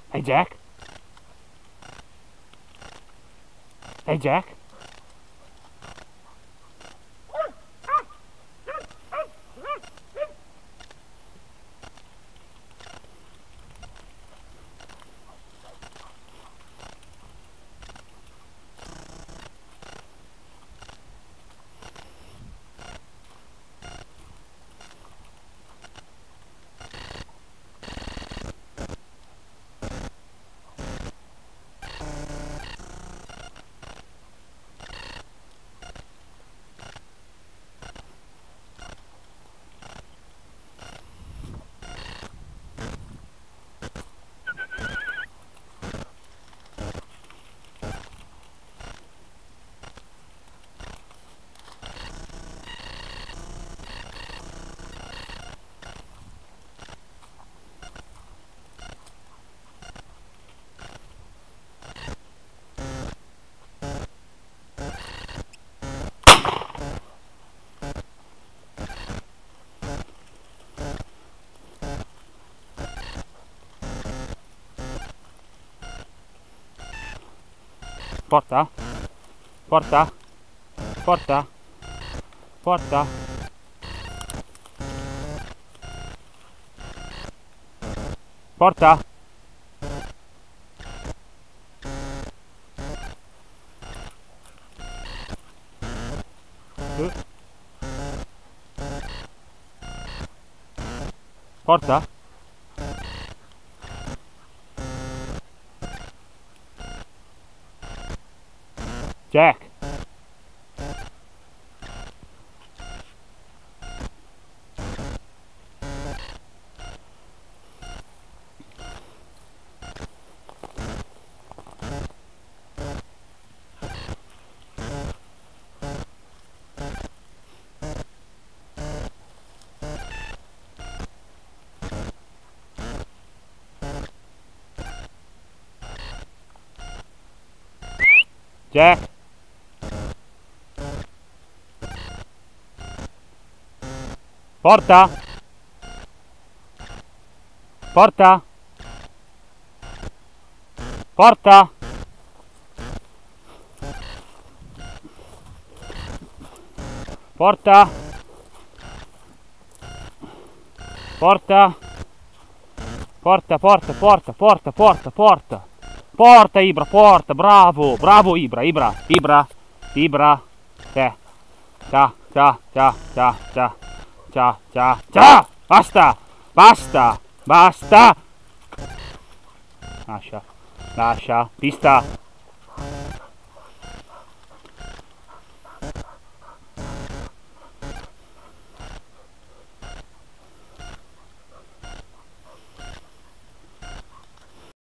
Hey Jack. Hey Jack. Porta? Porta? Porta? Porta? Porta? Porta? Jack. Jack. Porta? Porta? Porta? Porta? Porta? Porta, porta, porta, porta, porta, porta. Porta Ibra, porta, bravo, bravo Ibra, Ibra, Ibra, Ibra. Ciao, ciao, ciao, ciao, ciao. Ciao, ciao, ciao! Basta! Basta! Basta! Lascia, lascia, pista!